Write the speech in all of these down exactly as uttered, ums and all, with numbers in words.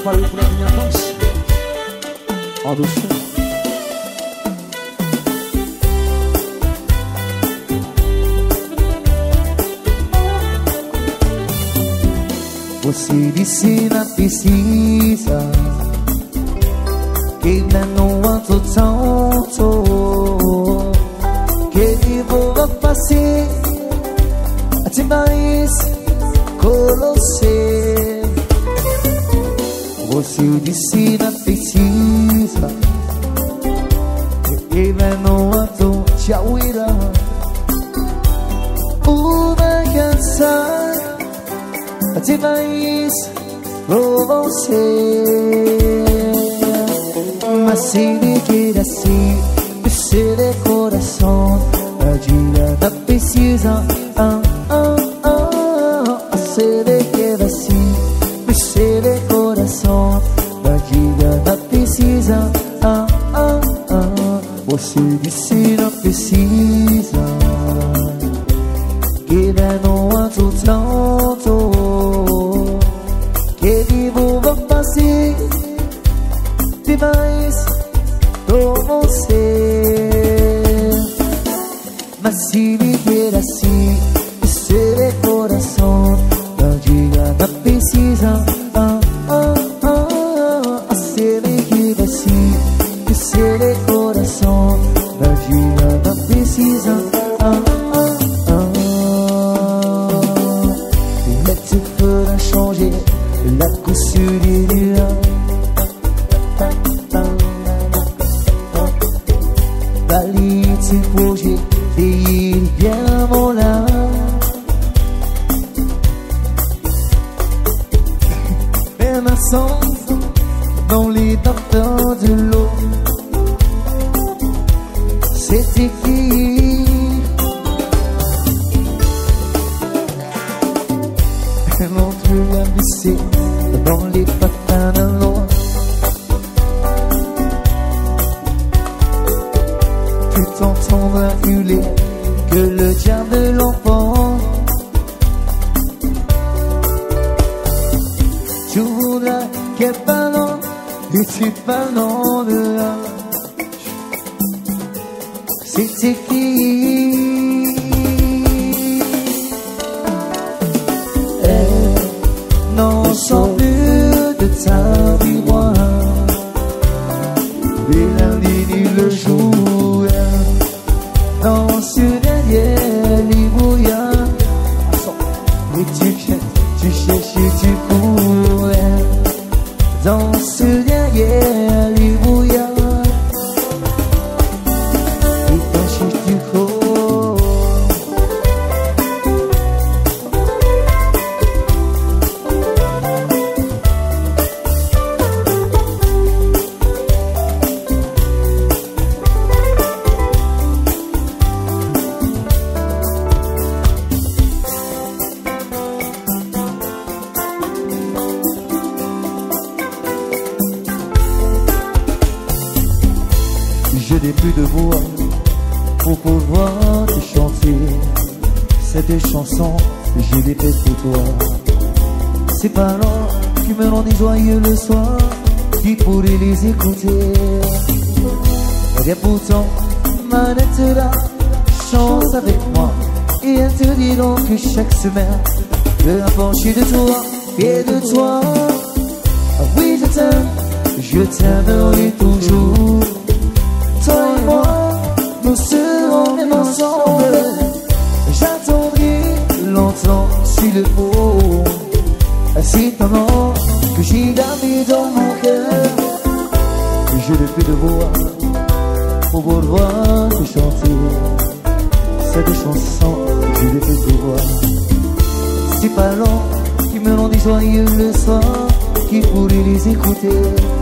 préparez pour la première danse. En douceur. Você disse não precisa, que não ando tanto, que vou fazer até mais com você. Você disse não precisa, que não ando te ouvirá. Uma canção até mais por você. Mas se me quer assim, você de coração, a dia não precisa. Ah, ah, ah. Se me quer assim, você de coração, a dia não precisa. Ah, ah, ah. Você disse não precisa, que não ando tanto, que vivo vou fazer demais com você. Mas se me quer assim, você de coração, não diga não precisa. Ah, ah, ah. Se me quer assim, você de coração, não diga não precisa. Ah, changer la couture des liens. Valide ses projets et il vient mon âme. Même un sang dans les denteurs de l'eau. C'était qui? L'entre la glissé dans les patins d'un loin. Tu t'entendras hurler que le diable de l'enfant. Tu voudras qu'elle parle et tu parles de là. C'était qui? Non, sans plus de ta miroir, et la nuit le jour, dans ce derrière les brouillards, et tu cherches, tu cherches et tu cours, dans ce derrière les brouillards, et quand tu cours. Je n'ai plus de voix pour pouvoir te chanter cette chanson, je l'ai faite pour toi. Ces paroles qui me rendent joyeux le soir, qui pourrait les écouter. Et pourtant, manette là, chante avec moi, et elles te diront que chaque semaine, peu importe de toi et de toi. Ah oui, je t'aime, je t'aimerai toujours. Toi et moi, nous serons même ensemble. J'attendrai longtemps s'il le faut. Si pendant que j'ai gardé dans mon cœur, je n'ai plus de voix pour pouvoir te chanter cette chanson, je l'ai fait pour toi. Ces paroles qui me rendent joyeux le soir, qui pourrait les écouter.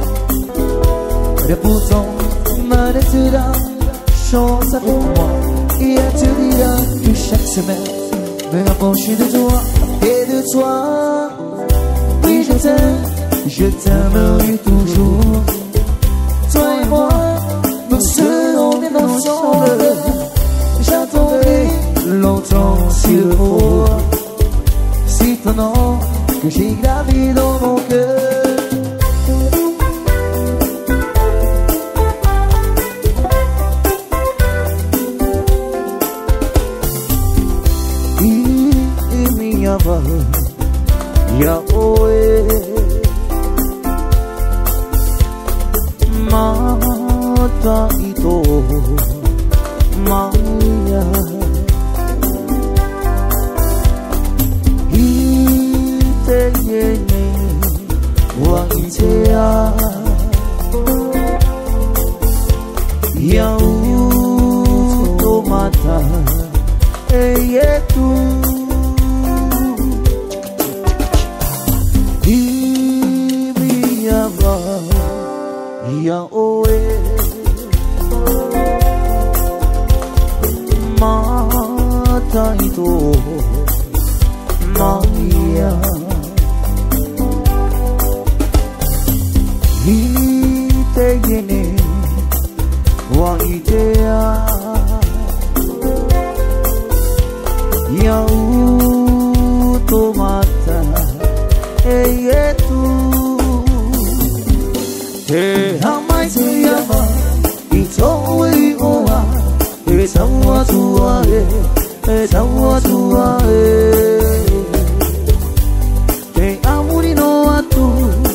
Et pourtant, manette là, chante avec moi, et elle te dira que chaque semaine me rapproche de toi et de toi. Oui, je t'aime, je t'aimerai toujours. Toi et moi, nous serons même ensemble. J'attendrai longtemps s'il le faut. Si pendant que j'ai gravé dans mon cœur, Yava Yahweh Mata ito Maya Ite yene Wa itea Yau mata eyetu Ibiyava Yahweh Mata ito Maya Ite yene Wa itea Yau tomata eyetu Te hamai te yama Itoe oa E taua tua e E taua tua e Te amuri no atu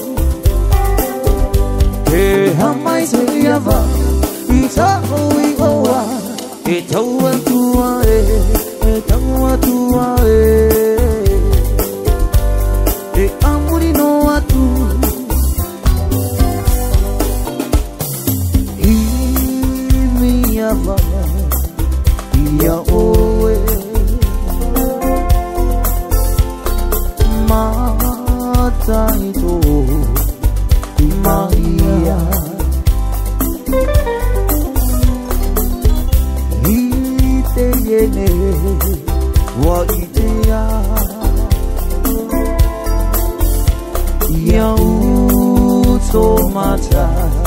Te hamai te yama Itoe oa E taua tua e Taua tua e E amuri no atu I minha vaga Ia oe Mata ito Maria Ite yene Wa itea Yau tomata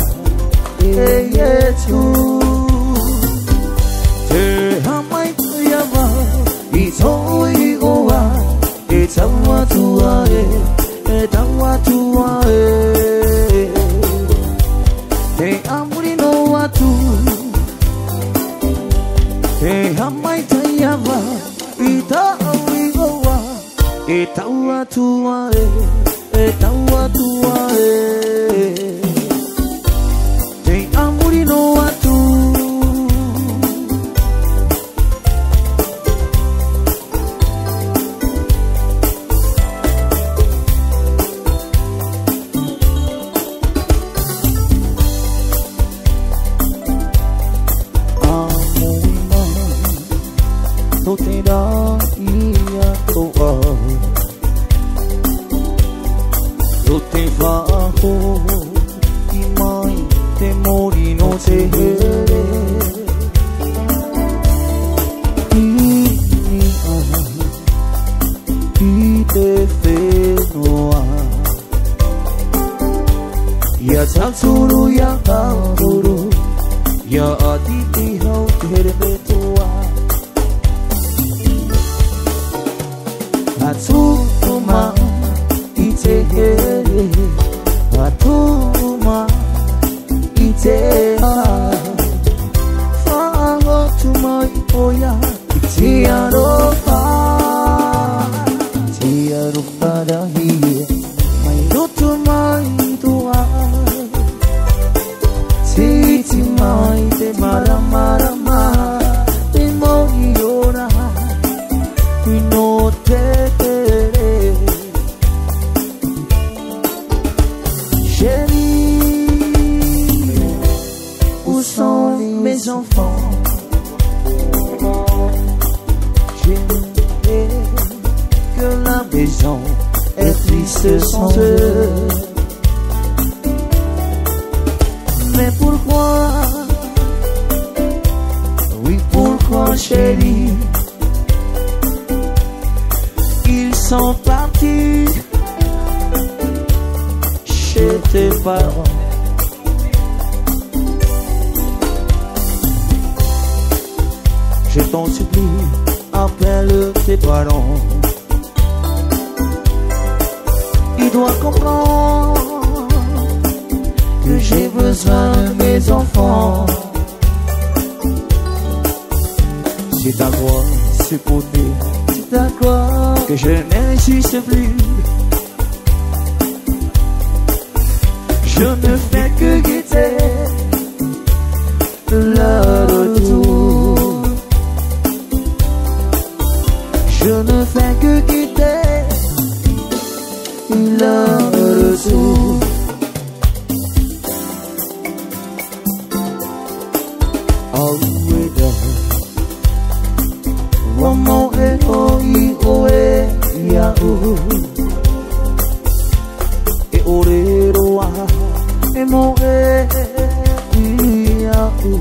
eyetu Te hamai yava Itoi oa E taua tua e E taua tua e Te amuri no atu Te hamai te yava Itaui oa E taua tua e E taua tua e Te amuri no atu Amuna No te da ia toa No te faho I mai te mori no te here I ni a I te whenua Ia tauturu ia kaururu Ia atiti hau te here metua Atuma I te here Atuma I te a Whaango tumai oia I te aroha Te aroha rahie Mai roto mai tua Te iti mai te mara mara ma Te mohi ora I no te tere Chérie Où sont mes enfants J'aimerais que la maison est triste sans eux Mais pourquoi Oui pourquoi chérie Ils sont partis chez tes parents Je t'en supplie, appelle tes parents Il doit comprendre que j'ai besoin de mes enfants C'est à quoi supporter, c'est à quoi que je n'existe plus. Je ne fais que guetter le retour. Je ne fais que guetter le retour. Oh, we Womo e oi oe ia o e ore roa e mo e ia o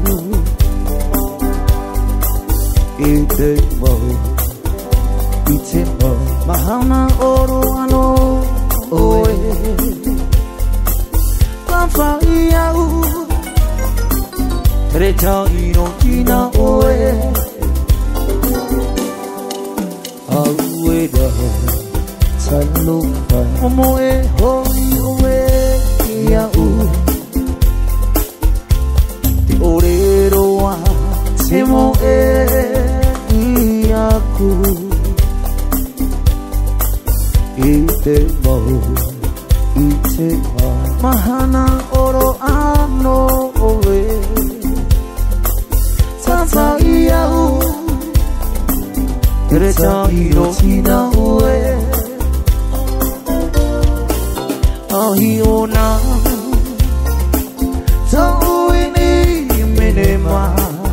e te mo i te mo mahana oro ano oe pampa ia o reta ino tina oe Aweda Saluka Omoe hoi oe ia u Te orero wa Te moe ia ku I te mau I te mau Mahana oro ano oe Tata ia u Reta hiro tina ue Ahi ona Tau ini menema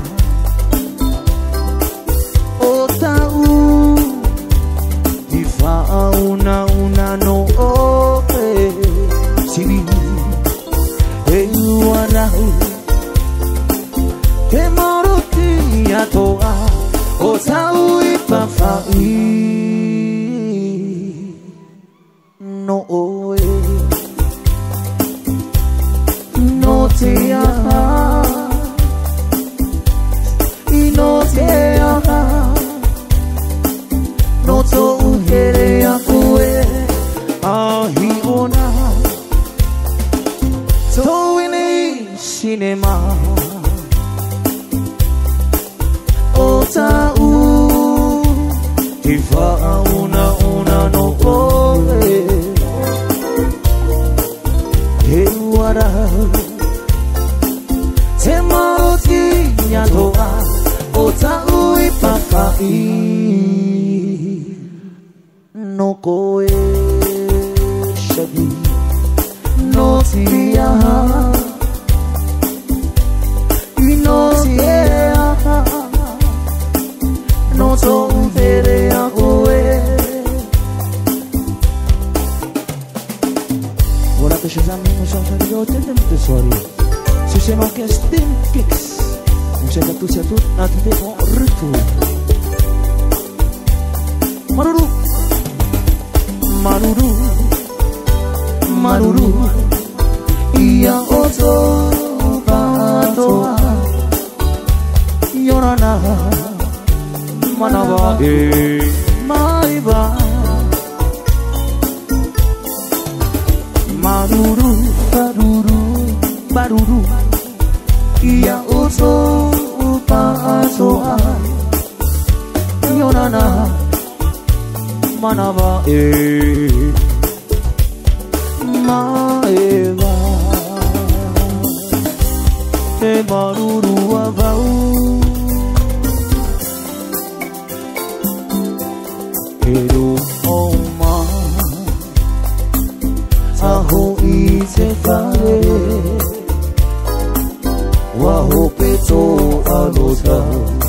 O tau Ifa una una no oe Sibi E uanau Te maruti atoa O tau Pafai no oe no te aha I no te aha no to uhere a koe ahi ona to ini cinema o tau Ifa una una no oe He wara Te maroti nyatoa O tau I papai No koe Shabi No tia I no tia No to tere a oe Voilà que chers amis, nous sommes en train de terminer cette soirée. Sur ces orchestres Team Kicks. On souhaite à tous et à toutes un très bon retour. Maruru Maruru Maruru Ia oto patoa Yorana Manava e Maiba Maruru, baruru, baruru Ia oso patoa Yorana Manava e Maiba E maruru avau Pero oma Aho I te whare Waho peto alota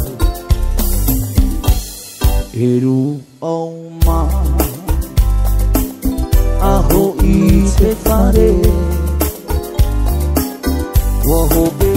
Pero oma Aho I te whare Waho peto